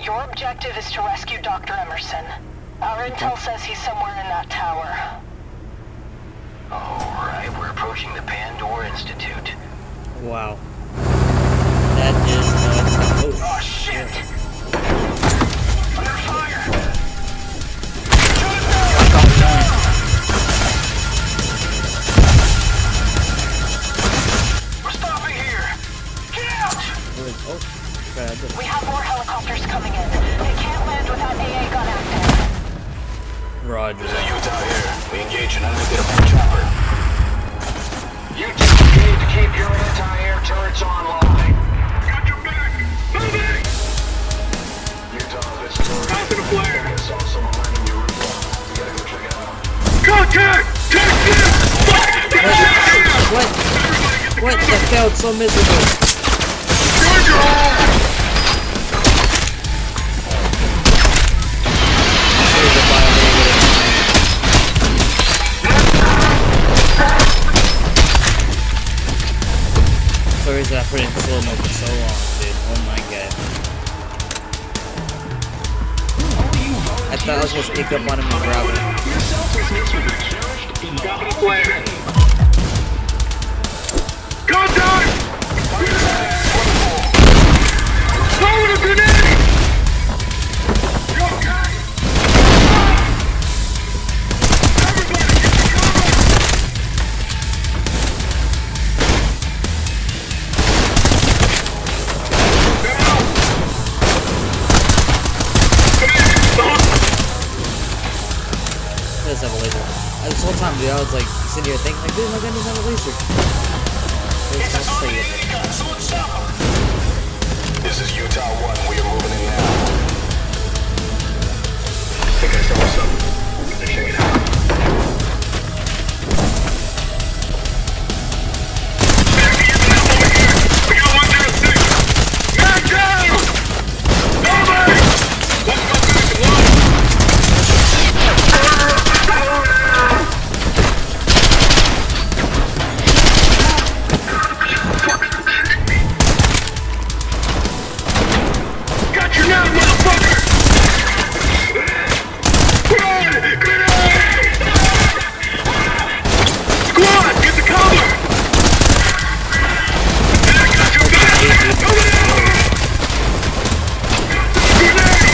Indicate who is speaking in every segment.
Speaker 1: Your objective is to rescue Dr. Emerson. Our intel says he's somewhere in that tower.
Speaker 2: Alright, we're approaching the Pandora Institute.
Speaker 3: Wow. That is
Speaker 2: oh shit! Under fire! We're stopping here! Get out!
Speaker 1: We have more helicopters coming in. They can't land without AA gun active.
Speaker 3: Roger.
Speaker 2: There's a Utah here. We engage an unidentified chopper. Utah, you need to keep your anti-air turrets online. Got your back! Moving! Utah, this story. Stop in a flare! I saw someone landing your roof. You gotta go check it out. Contact! Take this!
Speaker 3: What? That failed so miserable. Stories that I put in slow-mo for so long, dude. Oh my god. I thought I was gonna sneak up on him and grab him.
Speaker 2: Contact! Throwing a grenade! You okay? Everybody, get your cover!
Speaker 3: Does have a laser. This whole time, dude, I was like sitting here thinking, like, dude, my gun doesn't have a laser. There's no say it.
Speaker 2: This is Utah 1. We are moving in now. I think I saw something. Let's check it out. We got 106. Man down! Moving! Let's go back to one. Got you now, motherfucker! Run! Grenade! Squad, get the cover! I got your back! Over there! Grenade!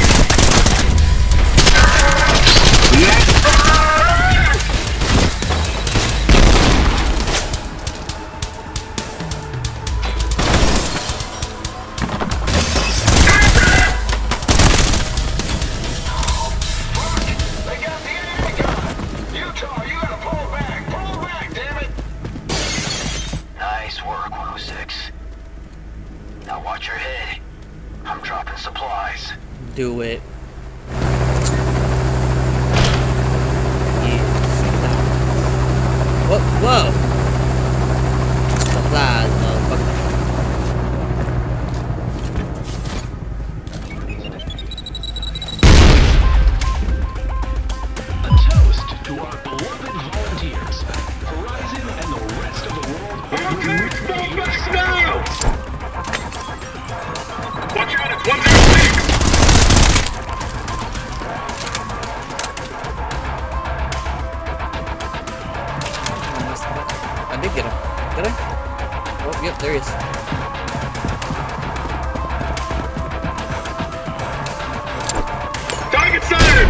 Speaker 2: They got the AA gun! Utah, you gotta pull back! Pull back, damn it! Nice work, 106. Now watch your head. I'm dropping supplies.
Speaker 3: Do it. Whoa! Supplies, motherfucker.
Speaker 4: A toast to our beloved volunteers. Horizon and the rest of the world.
Speaker 2: Okay, fall back now! Watch out, it's 106!
Speaker 3: I did get him. Did I? Oh, yep, there he is.
Speaker 2: Target sighted!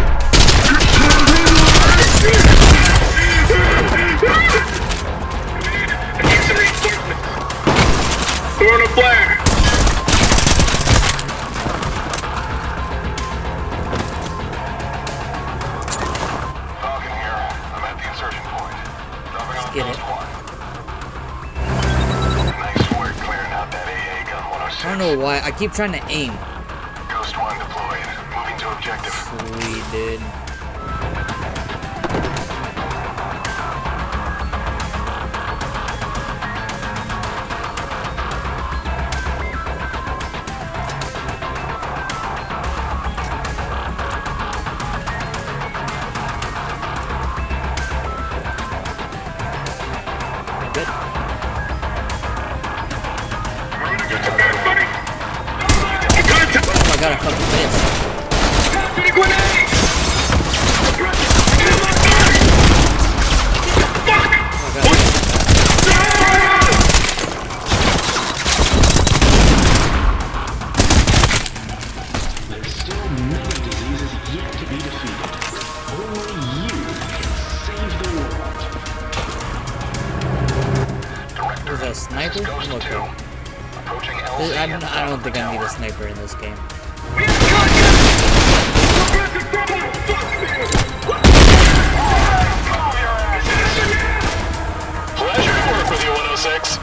Speaker 2: I need some reinforcements. Throwing a flare. Falcon here. I'm at the insertion point. Dropping on
Speaker 3: Get it.
Speaker 2: post 1. Nice work clearing out that AA gun 106.
Speaker 3: I don't know why. I keep trying to aim.
Speaker 2: Ghost 1 deployed. Moving to objective.
Speaker 3: Sweet, dude. Good.
Speaker 2: Get to bed, buddy.
Speaker 3: Oh my gotta fucking miss.
Speaker 4: There's still many diseases yet to be defeated. Only you can save the world.
Speaker 3: Is that a sniper? I'm okay.
Speaker 2: Approaching
Speaker 3: I don't think I need a sniper in this game.
Speaker 2: Pleasure to work with you, 106.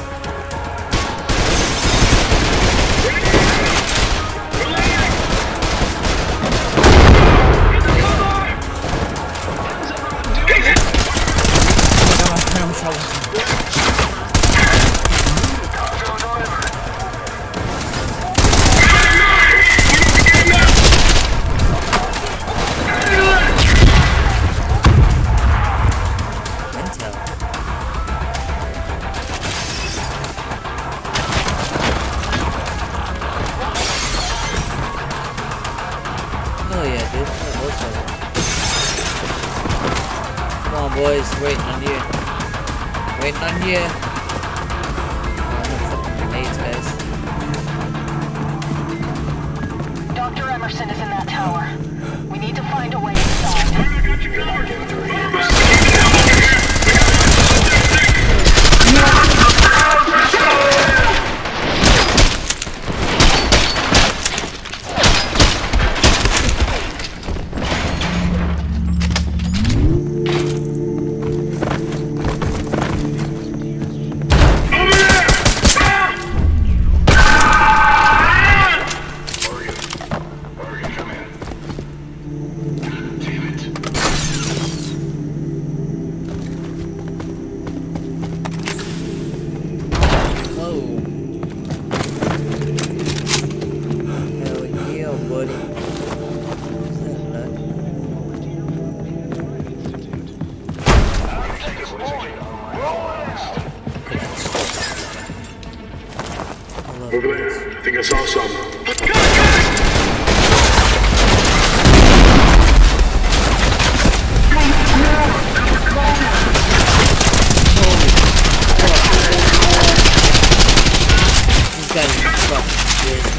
Speaker 3: Oh yeah, dude. That looks like it. Come on, boys. Waiting on you. Waiting on you. Oh, no fucking grenades, guys.
Speaker 1: Dr. Emerson is in that tower. We need to find a way inside.
Speaker 5: Over there. I think I saw something.
Speaker 3: These guys are fucking weird.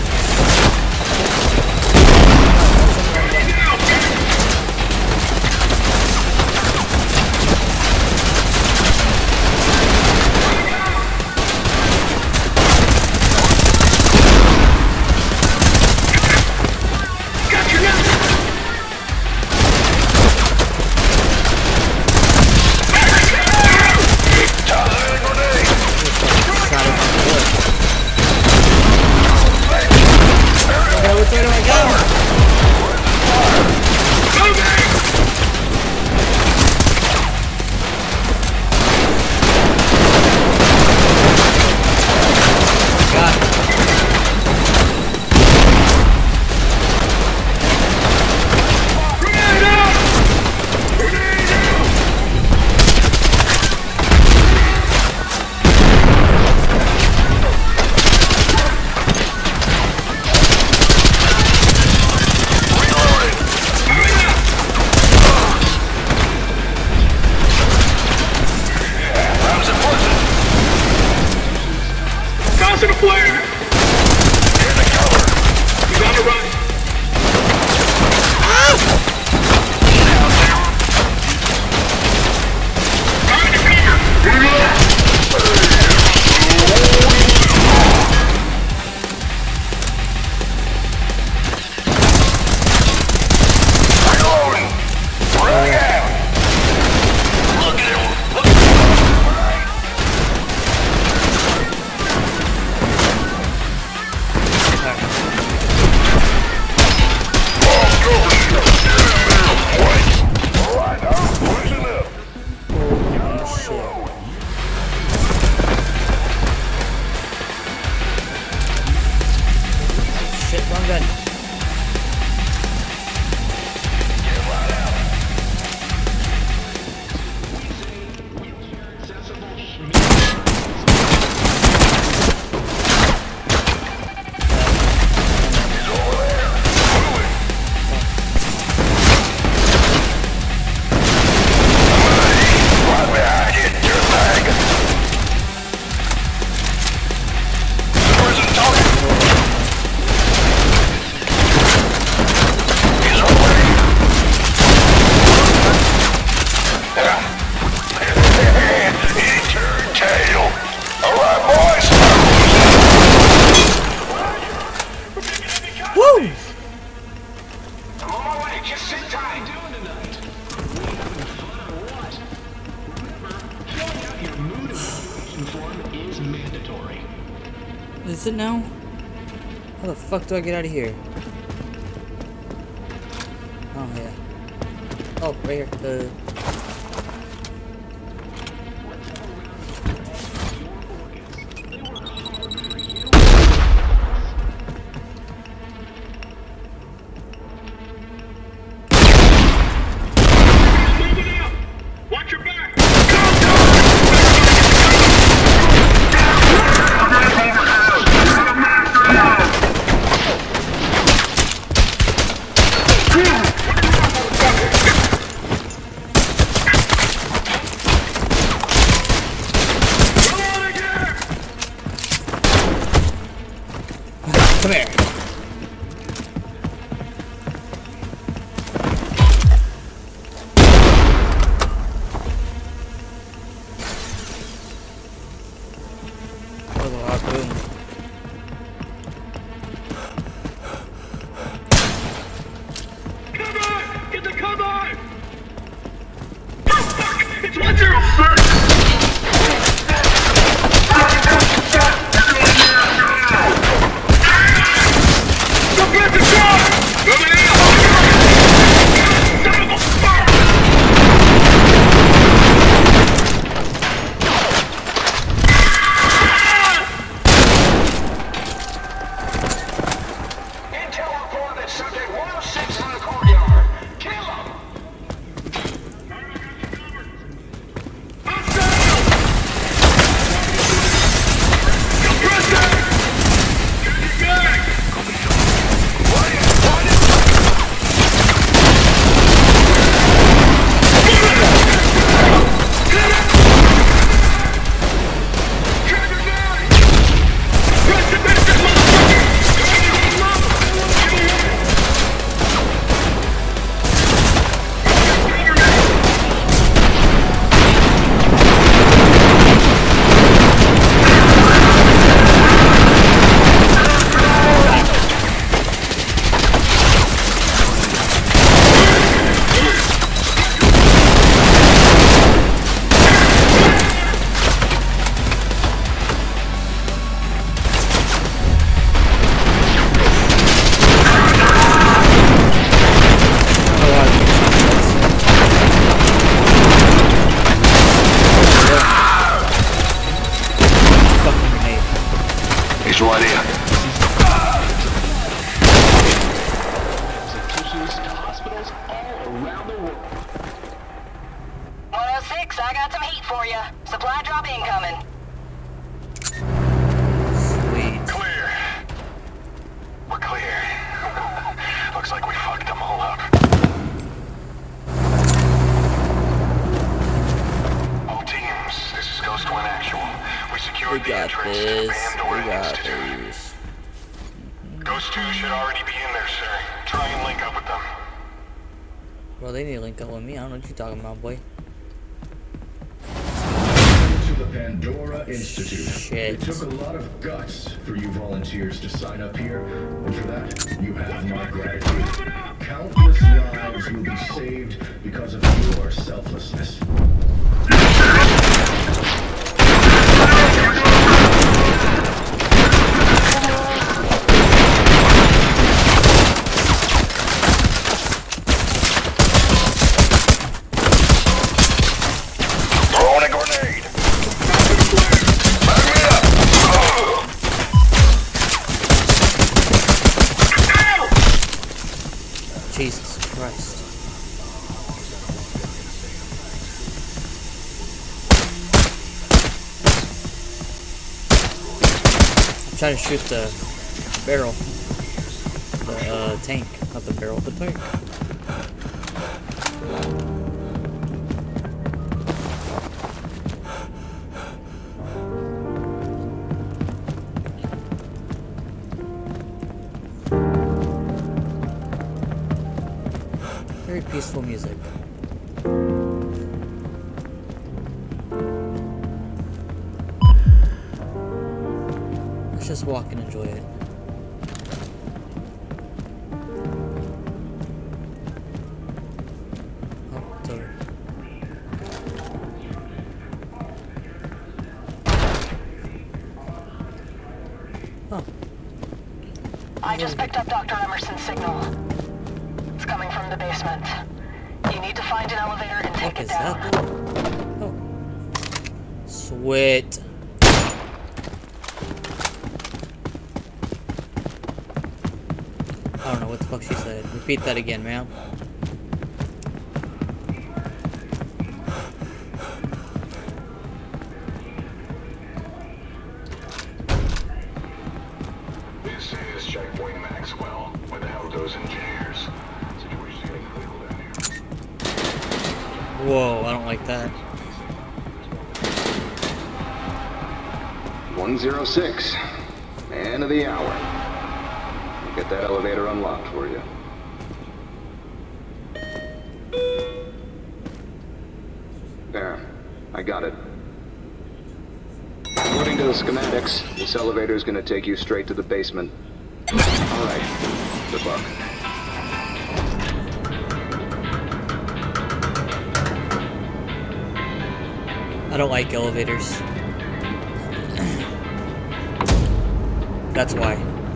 Speaker 3: How the fuck do I get out of here? Oh, yeah. Oh, right here.
Speaker 5: Watch your back!
Speaker 3: Come here.
Speaker 5: Get the cover! It's 106!
Speaker 2: He's right here.
Speaker 4: Executions to hospitals all around the world.
Speaker 1: 106, I got some heat for you. Supply drop incoming.
Speaker 3: Sweet.
Speaker 2: Clear. We're clear. Looks like we fucked them all up. All teams, this is Ghost One Actual. We secured the entrance to the Pandora Institute.
Speaker 3: This.
Speaker 2: Ghost 2 should already be in there, sir. Try and link up with them.
Speaker 3: Well, they need to link up with me. I don't know what you're talking about, boy.
Speaker 6: To the Pandora Institute.
Speaker 3: Shit.
Speaker 6: It took a lot of guts for you volunteers to sign up here, and for that, you have my gratitude. Countless lives will be saved because of your selflessness.
Speaker 2: Throwing a grenade. Back me up.
Speaker 3: Jesus Christ. I'm trying to shoot the barrel. The tank. Not the barrel, the tank. Very peaceful music. Let's just walk and enjoy it. Oh, it's over. Oh.
Speaker 1: I just picked up Dr. Emerson's signal. It's coming from the basement. You need to find an elevator and take it down.
Speaker 3: Oh. Sweet. I don't know what the fuck she said. Repeat that again, ma'am.
Speaker 2: This is Checkpoint Maxwell. Where the hell are those engineers? Situation's getting critical down here.
Speaker 3: Whoa, I don't like that.
Speaker 7: 106. Man of the hour. We'll get that elevator unlocked for you. There. I got it. According to the schematics, this elevator is going to take you straight to the basement. All right. Good luck.
Speaker 3: I don't like elevators. That's why.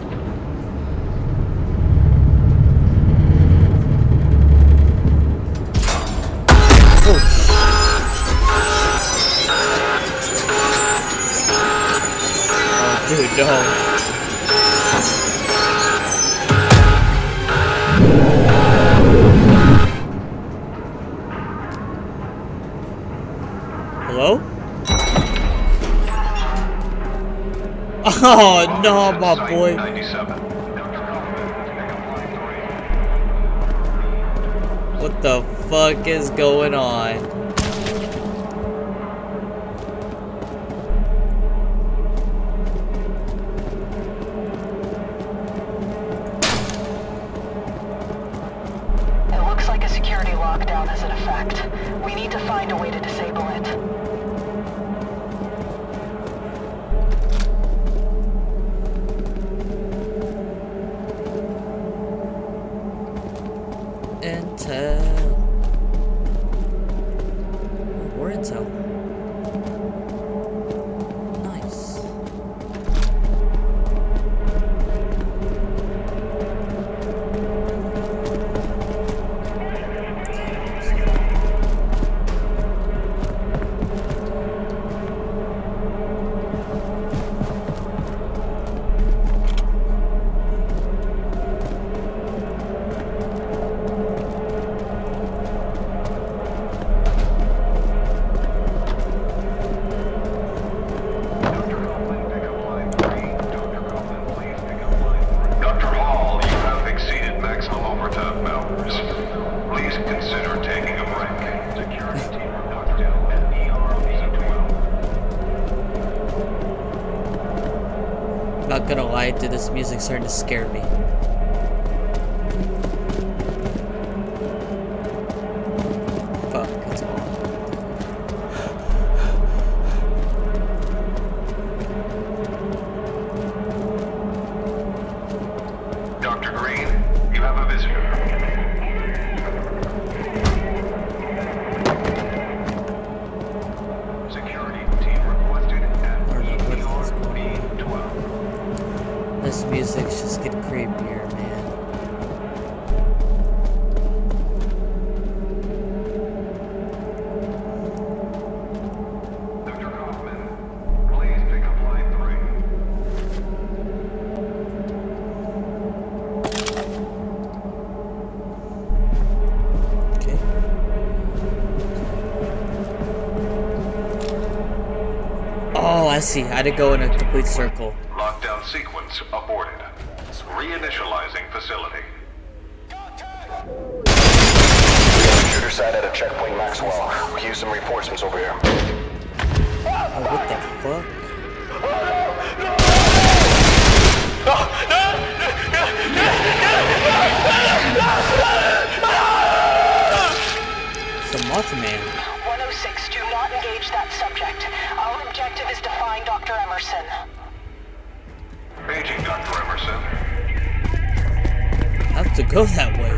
Speaker 3: Oh, dude, no. Hello? Oh no, my boy. What the fuck is going on?
Speaker 1: It looks like a security lockdown is in effect. We need to find a way to disable it.
Speaker 3: Intel. Oh, more intel. Nice. Not gonna lie, dude, this music's starting to scare me. Fuck, it's on.
Speaker 2: Dr. Green, you have a visitor. Security team requested at B12.
Speaker 3: This music's just getting creepier, man.
Speaker 2: Dr. Kaufman, please pick up line 3.
Speaker 3: Okay. Oh, I see. I had to go in a complete circle.
Speaker 2: Lockdown sequence aborted. Reinitializing facility. Shooter side at a checkpoint Maxwell. We use some reinforcements over here.
Speaker 3: Oh, what the fuck? It's the Mothman.
Speaker 1: 106, do not engage that subject. Our objective is to find Dr. Emerson.
Speaker 2: Paging Dr. Emerson.
Speaker 3: I have to go that way.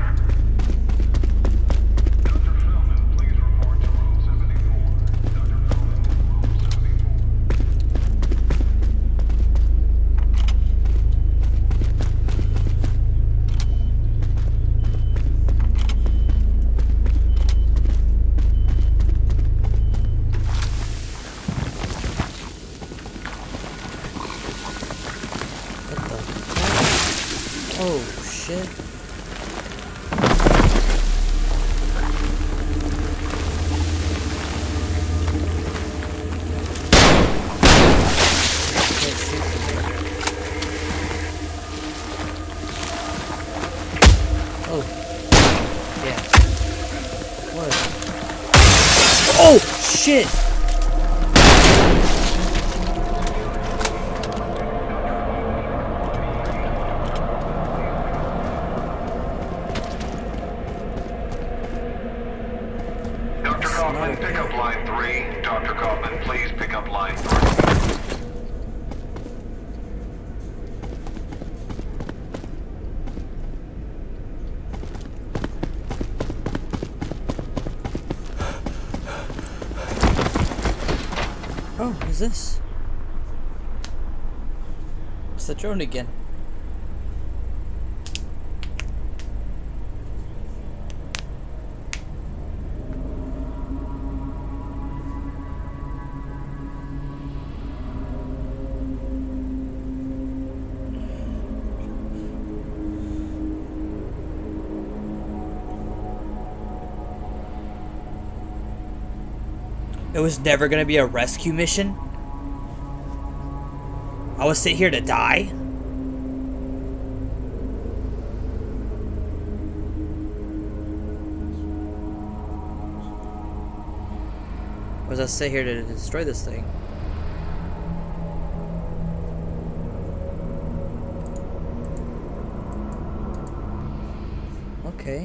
Speaker 2: Dr. Feldman, please report to room 74. Dr. Feldman, room 74.
Speaker 3: 74. Oh shit. Oh. Yeah. What? Oh shit!
Speaker 2: Dr. Kaufman, pick up line 3. Dr. Kaufman, please pick up line 3.
Speaker 3: Oh, who's this? It's the drone again. It was never gonna be a rescue mission? I was sit here to die? Or was I sit here to destroy this thing? Okay.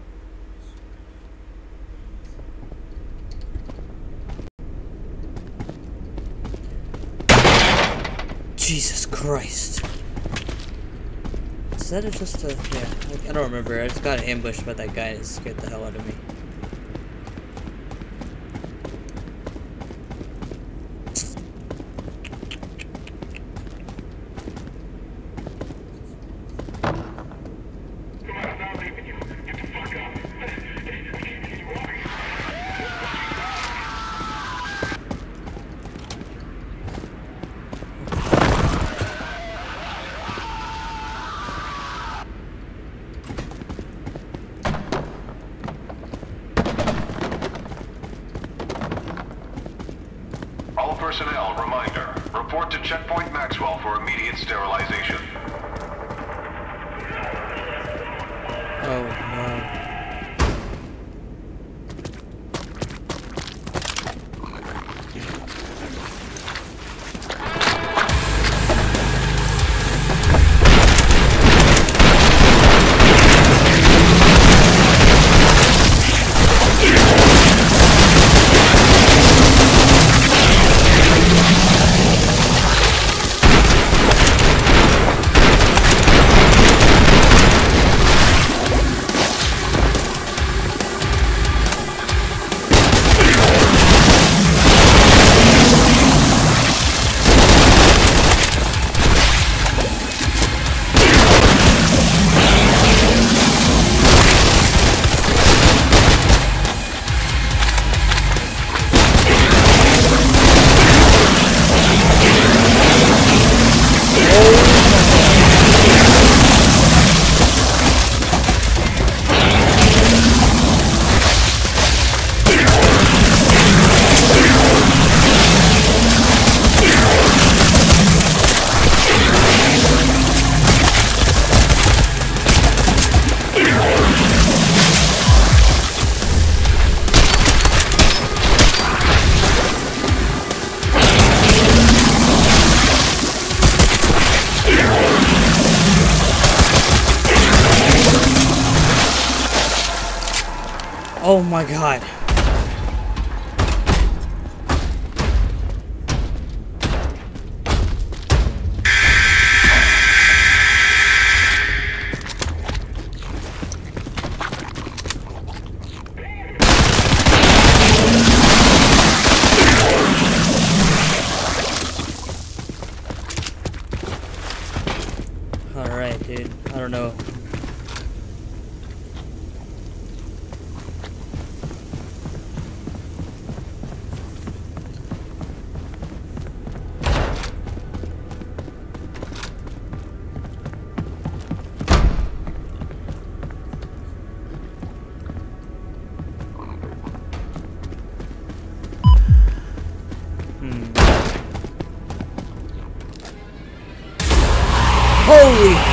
Speaker 3: Jesus Christ. Is that just a... yeah, I don't remember. I just got ambushed by that guy and it scared the hell out of me.
Speaker 2: Personnel, reminder. Report to Checkpoint Maxwell for immediate sterilization.
Speaker 3: Oh no. Oh my god. Alright, dude. I don't know.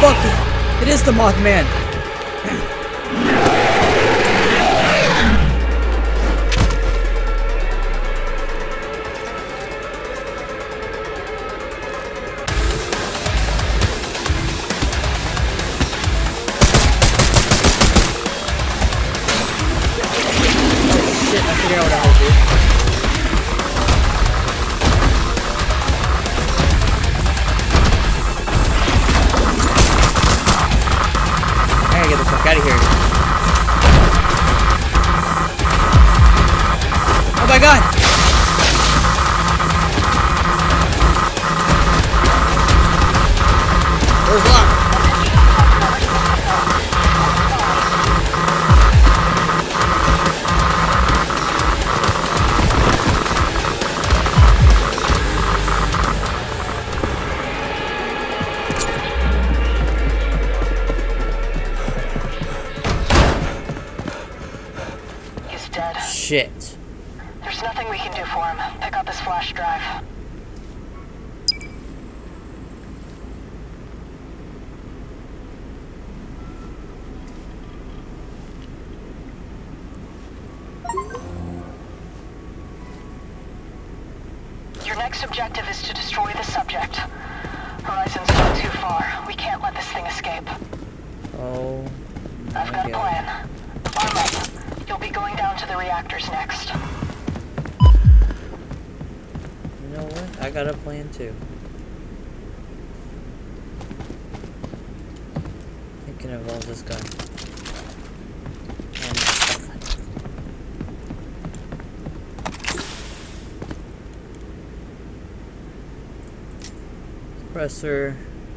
Speaker 3: fuck! It is the Mothman! Out of here. Oh my god! Where's Locke? Shit.
Speaker 1: There's nothing we can do for him. Pick up his flash drive. Your next objective is to destroy the subject. Horizon's not too far. We can't let this thing escape.
Speaker 3: Oh.
Speaker 1: I've got a plan. Arm up. You'll be going down to the reactors next.
Speaker 3: You know what? I got a plan too. I think it involves this guy. Suppressor.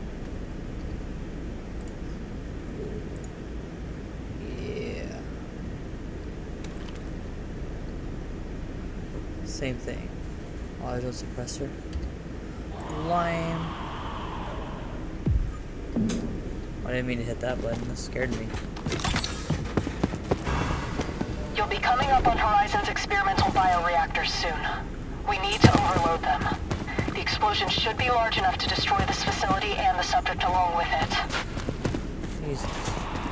Speaker 3: Same thing. Auto suppressor. Lime. I didn't mean to hit that button. That scared me.
Speaker 1: You'll be coming up on Horizon's experimental bioreactors soon. We need to overload them. The explosion should be large enough to destroy this facility and the subject along with it.
Speaker 3: Jesus.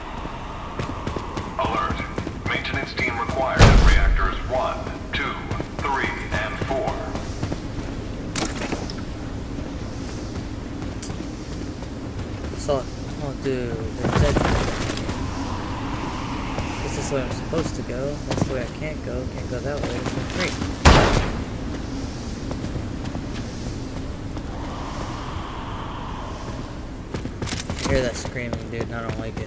Speaker 2: Alert. Maintenance team required at reactors 1, 2, 3, and 4.
Speaker 3: So, oh dude, they're dead. This is where I'm supposed to go. That's the way I can't go. Can't go that way. It's not great. I hear that screaming, dude, and I don't like it.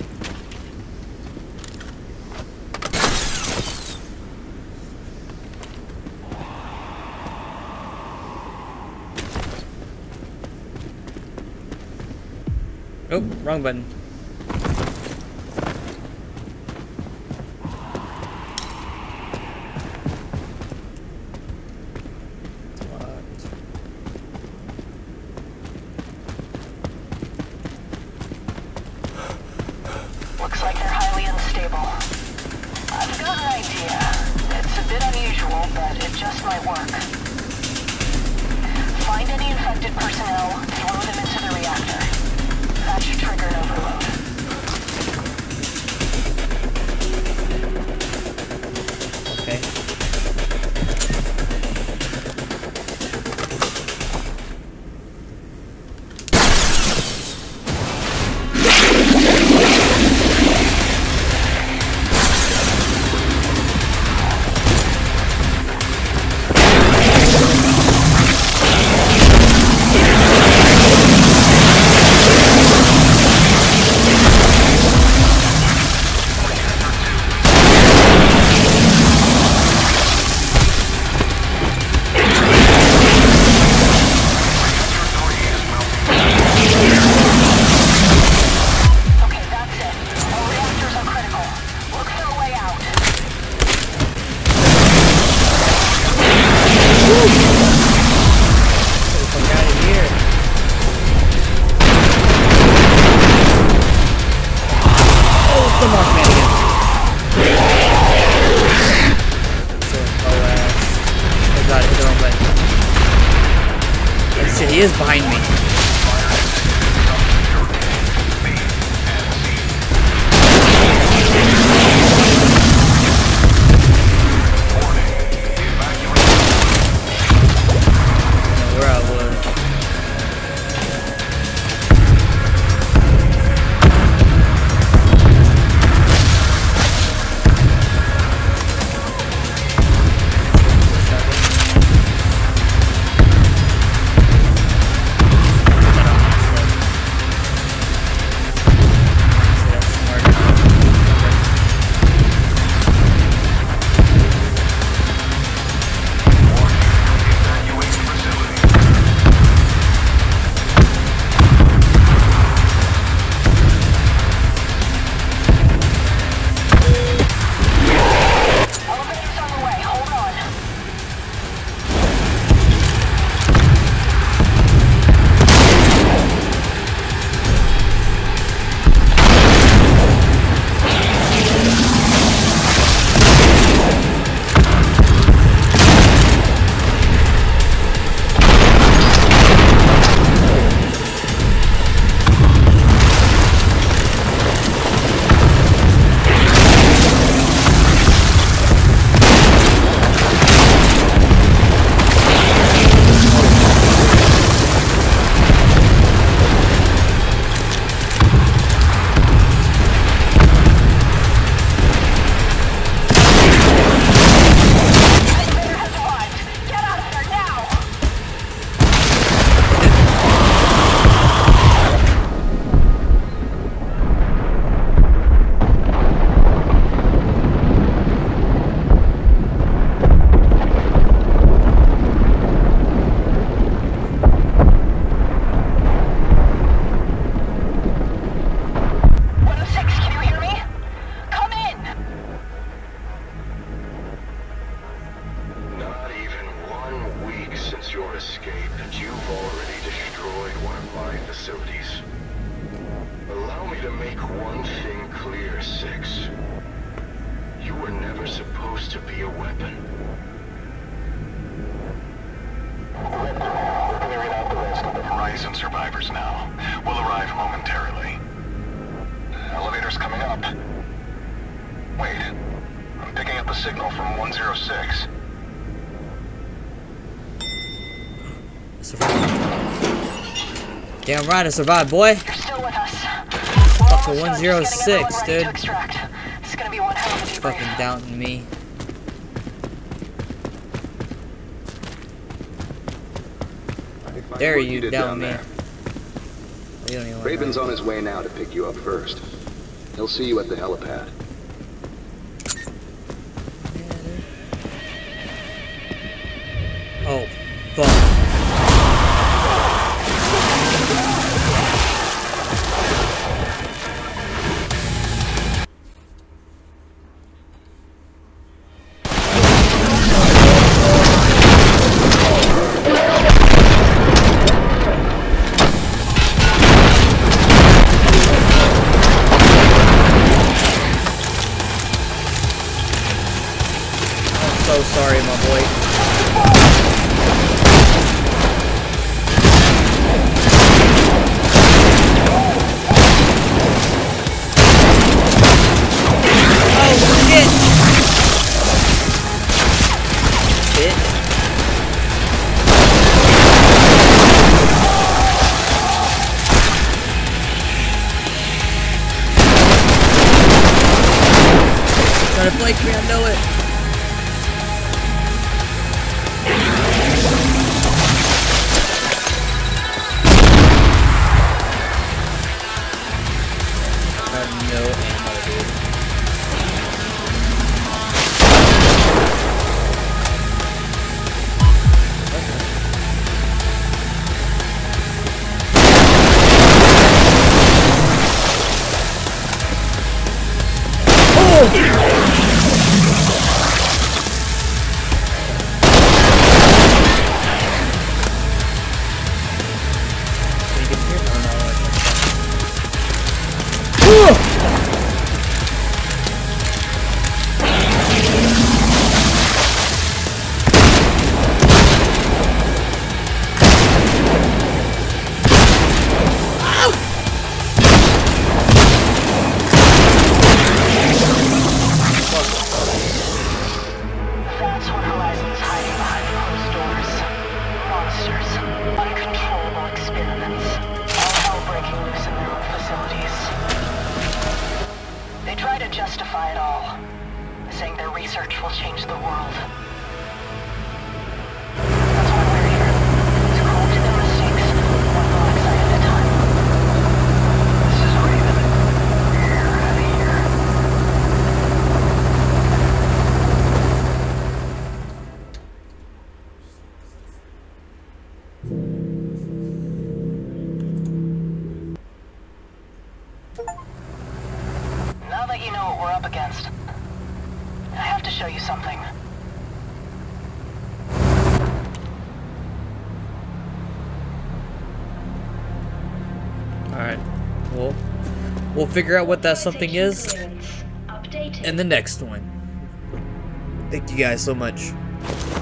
Speaker 3: Oh, wrong button. Locked.
Speaker 1: Looks like they're highly unstable. I've got an idea. It's a bit unusual, but it just might work. Find any infected personnel, throw them into the reactor. That should trigger an overload.
Speaker 3: Okay. He is behind me.
Speaker 2: make one thing clear, 6. You were never supposed to be a weapon.
Speaker 7: We're clearing out the rest of the Horizon survivors now. We'll arrive momentarily. Elevator's coming up. Wait. I'm picking up a signal from 106.
Speaker 3: Damn right I survived, boy.
Speaker 1: You're still with us.
Speaker 3: Fucking 106, dude.
Speaker 1: This is gonna be one hell of a debrief.
Speaker 3: Fucking doubting me. Dare you doubt me. You don't even
Speaker 7: Raven's on his way now to pick you up first. He'll see you at the helipad.
Speaker 3: Oh, fuck. So sorry, my boy. Oh shit! Bitch. Trying to flank me, I know it.
Speaker 1: Justify it all, saying their research will change the world. That's why we're here, to correct their mistakes, one galaxy at a time. This is Raven. We're out of here. Now that you know what we're up against, I have to show you something.
Speaker 3: Alright, well, we'll figure out what that something is in the next one. Thank you guys so much.